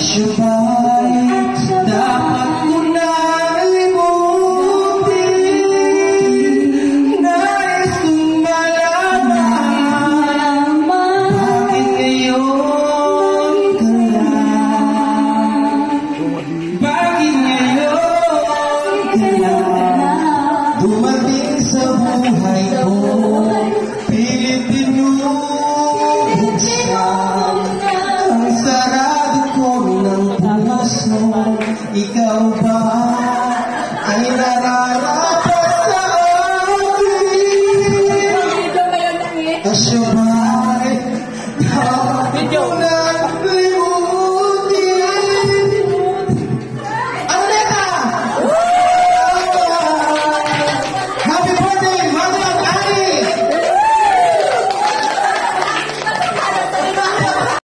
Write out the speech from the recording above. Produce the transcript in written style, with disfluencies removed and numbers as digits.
Siya ba'y dapat ko na limutin? Nais kong malaman bakit ngayon ka lang? Bakit ngayon ka lang? Dumating sa buhay ko, pilit binubuksan ang sarado ko ng puso. Ikaw ba ay nararapat sa akin? Siya ba'y dapat ko na